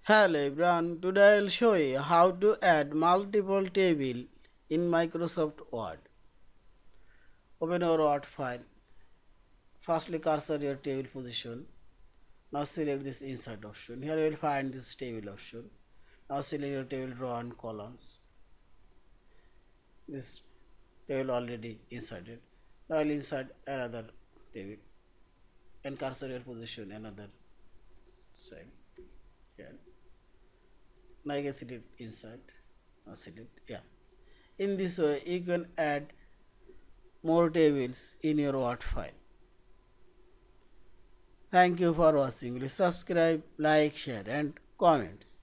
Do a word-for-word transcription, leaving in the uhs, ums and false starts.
Hello everyone, today I'll show you how to add multiple table in Microsoft Word. Open your Word file. Firstly cursor your table position. Now select this insert option. Here you will find this table option. Now select your table row and columns. This table already inserted. Now I'll insert another table and cursor your position another side. Here. Now you can select insert. Now select yeah. In this way you can add more tables in your Word file. Thank you for watching. Please subscribe, like, share and comments.